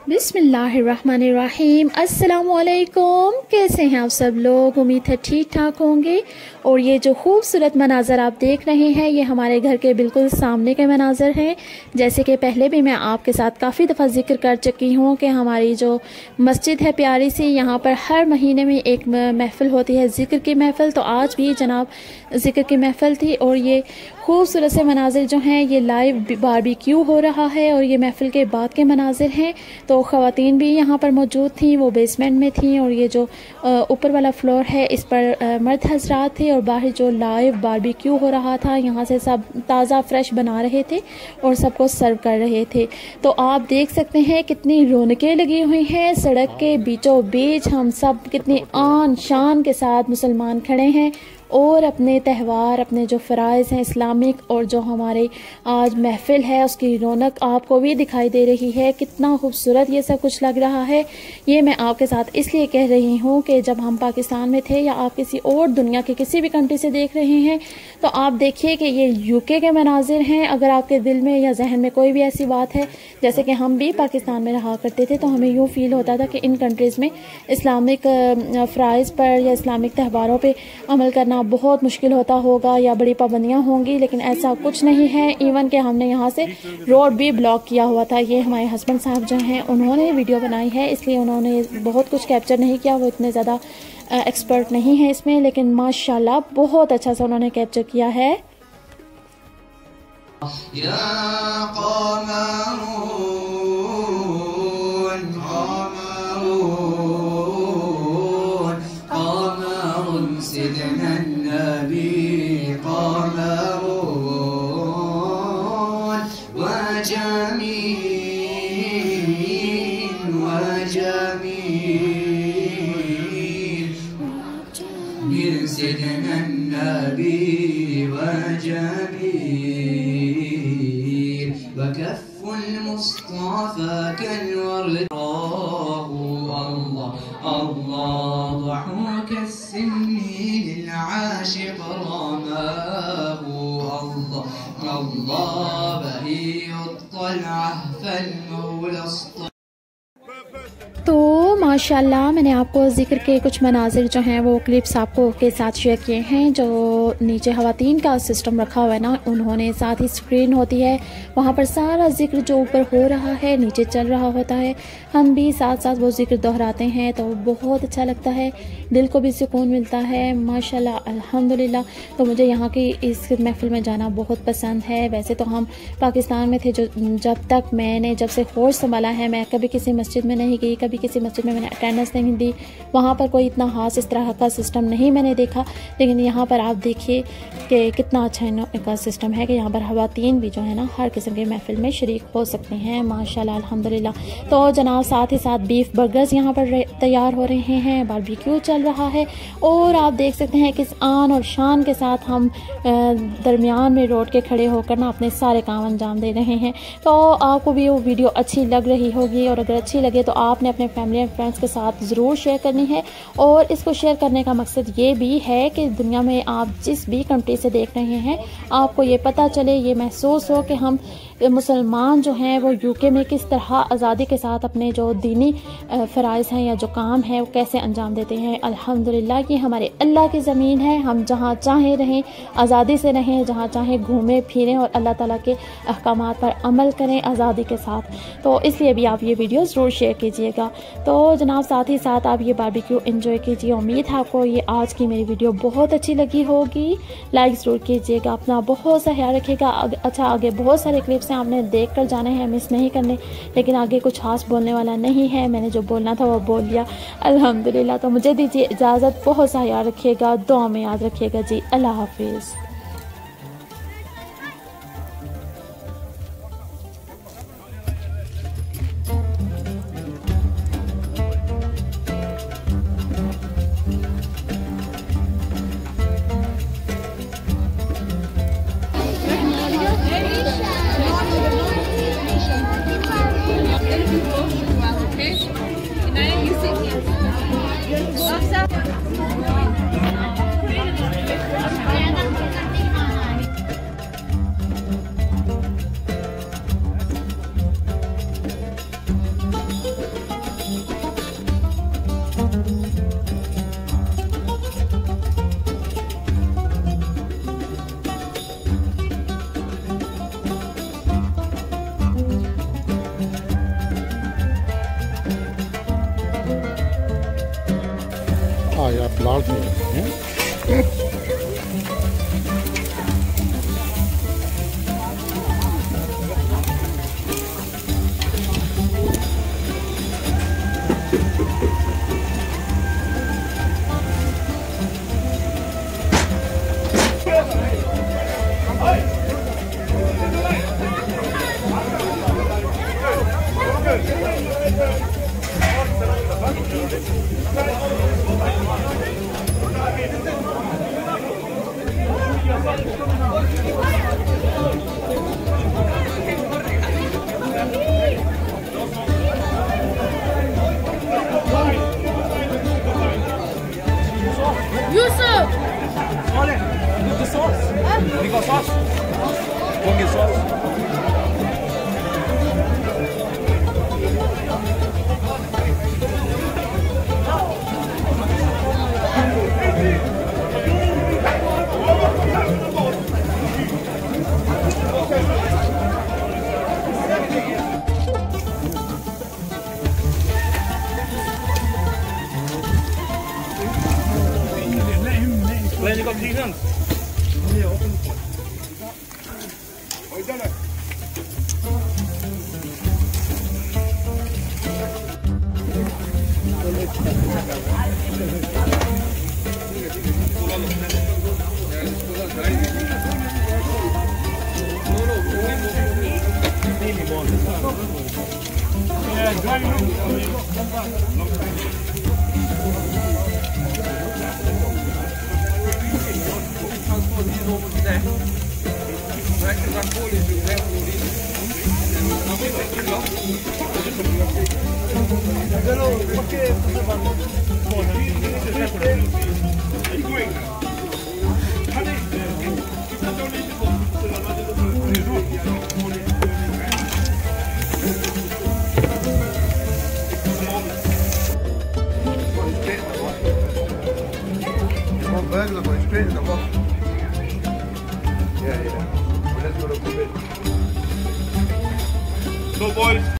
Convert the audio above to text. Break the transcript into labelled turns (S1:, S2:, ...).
S1: बिस्मिल्लाहिर्रहमानिर्रहीम। अस्सलामुअलैकुम। कैसे हैं आप सब लोग? उम्मीद है ठीक ठाक होंगे। और ये जो खूबसूरत मनाज़र आप देख रहे हैं ये हमारे घर के बिल्कुल सामने के मनाज़र हैं। जैसे कि पहले भी मैं आपके साथ काफ़ी दफ़ा जिक्र कर चुकी हूँ कि हमारी जो मस्जिद है प्यारी सी, यहाँ पर हर महीने में एक महफ़िल होती है, ज़िक्र की महफ़िल। तो आज भी जनाब ज़िक्र की महफ़िल थी और ये खूबसूरत से मनाज़िर जो हैं ये लाइव बारबेक्यू हो रहा है और ये महफ़िल के बाद के मनाज़िर हैं। तो ख़वातीन भी यहाँ पर मौजूद थी, वो बेसमेंट में थी और ये जो ऊपर वाला फ्लोर है इस पर मर्द हज़रात थे और बाहर जो लाइव बारबेक्यू हो रहा था यहाँ से सब ताज़ा फ्रेश बना रहे थे और सबको सर्व कर रहे थे। तो आप देख सकते हैं कितनी रौनकें लगी हुई हैं सड़क के बीचों बीच। हम सब कितनी आन शान के साथ मुसलमान खड़े हैं और अपने त्यौहार, अपने जो फ़राइज़ हैं इस्लामिक और जो हमारे आज महफ़िल है उसकी रौनक आपको भी दिखाई दे रही है। कितना खूबसूरत ये सब कुछ लग रहा है। ये मैं आपके साथ इसलिए कह रही हूँ कि जब हम पाकिस्तान में थे या आप किसी और दुनिया के किसी भी कंट्री से देख रहे हैं तो आप देखिए कि ये यूके के मनाजिर हैं। अगर आपके दिल में या जहन में कोई भी ऐसी बात है, जैसे कि हम भी पाकिस्तान में रहा करते थे, तो हमें यूँ फील होता था कि इन कंट्रीज़ में इस्लामिक फ़राइज़ पर या इस्लामिक त्यौहारों पर अमल करना बहुत मुश्किल होता होगा या बड़ी पाबंदियां होंगी, लेकिन ऐसा कुछ नहीं है। इवन कि हमने यहाँ से रोड भी ब्लॉक किया हुआ था। ये हमारे हस्बैंड साहब जो हैं उन्होंने वीडियो बनाई है, इसलिए उन्होंने बहुत कुछ कैप्चर नहीं किया, वो इतने ज़्यादा एक्सपर्ट नहीं है इसमें, लेकिन माशाल्लाह बहुत अच्छा सा उन्होंने कैप्चर किया है।
S2: سيدنا النبي وجميل وكف المصطفى كالورد. الله الله ضحوك السنين العاشق رماه. الله الله بهي الطلعة فالمولى
S1: तो माशाल्लाह मैंने आपको ज़िक्र के कुछ मनाजिर जो हैं वो क्लिप्स आपको के साथ शेयर किए हैं। जो नीचे ख़वातीन का सिस्टम रखा हुआ है ना, उन्होंने साथ ही स्क्रीन होती है, वहाँ पर सारा ज़िक्र जो ऊपर हो रहा है नीचे चल रहा होता है। हम भी साथ साथ वो ज़िक्र दोहराते हैं तो बहुत अच्छा लगता है, दिल को भी सुकून मिलता है माशाल्लाह अल्हम्दुलिल्लाह। तो मुझे यहाँ की इस महफ़िल में जाना बहुत पसंद है। वैसे तो हम पाकिस्तान में थे, जब तक मैंने जब से होश संभाला है मैं कभी किसी मस्जिद में नहीं गई, कभी किसी मस्जिद में मैंने अटेंडेंस नहीं दी, वहाँ पर कोई इतना खास इस तरह का सिस्टम नहीं मैंने देखा। लेकिन यहाँ पर आप देखिए कि कितना अच्छा इनका सिस्टम है कि यहाँ पर ख़वातीन भी जो है ना हर किस्म के महफ़िल में शरीक हो सकते हैं माशाल्लाह अल्हम्दुलिल्लाह। तो जनाब साथ ही साथ बीफ बर्गर्स यहाँ पर तैयार हो रहे हैं, बारबेक्यू चल रहा है और आप देख सकते हैं किस आन और शान के साथ हम दरमियान में रोड के खड़े होकर ना अपने सारे काम अंजाम दे रहे हैं। तो आपको भी वो वीडियो अच्छी लग रही होगी और अगर अच्छी लगे तो आपने अपने फैमिली एंड फ्रेंड्स के साथ ज़रूर शेयर करनी है। और इसको शेयर करने का मकसद ये भी है कि दुनिया में आप जिस भी कंट्री से देख रहे हैं आपको ये पता चले, ये महसूस हो कि हम मुसलमान जो हैं वो यूके में किस तरह आज़ादी के साथ अपने जो दीनी फ़राइज़ हैं या जो काम है वो कैसे अंजाम देते हैं। अल्हम्दुलिल्लाह ये हमारे अल्लाह की ज़मीन है, हम जहाँ चाहें रहें, आज़ादी से रहें, जहाँ चाहें घूमें फिरें और अल्लाह ताला के अहकामात पर अमल करें आज़ादी के साथ। तो इसलिए भी आप ये वीडियो ज़रूर शेयर कीजिएगा। तो जनाब साथ ही साथ आप ये बारबेक्यू एंजॉय कीजिए। उम्मीद है आपको ये आज की मेरी वीडियो बहुत अच्छी लगी होगी। लाइक ज़रूर कीजिएगा, अपना बहुत सा ख्याल रखिएगा। अच्छा आगे बहुत सारे क्लिप्स हैं, आपने देख कर जाने हैं, मिस नहीं करने, लेकिन आगे कुछ खास बोलने वाला नहीं है, मैंने जो बोलना था वो बोल लिया अल्हम्दुलिल्लाह। तो मुझे दीजिए इजाज़त, बहुत सा ख्याल रखिएगा, दुआ में याद रखिएगा जी। अल्लाह हाफिज़।
S3: Nossa. लाल थे
S1: Yusuf!
S4: Olha, the sauce. We got sauce. Go get sauce. Glenn, you got 3 hands? Yeah, open the pot. Oh, you done it? Yeah, driving long time. Burglar going straight in the box. Yeah. Well, let's go to bed. So, boys.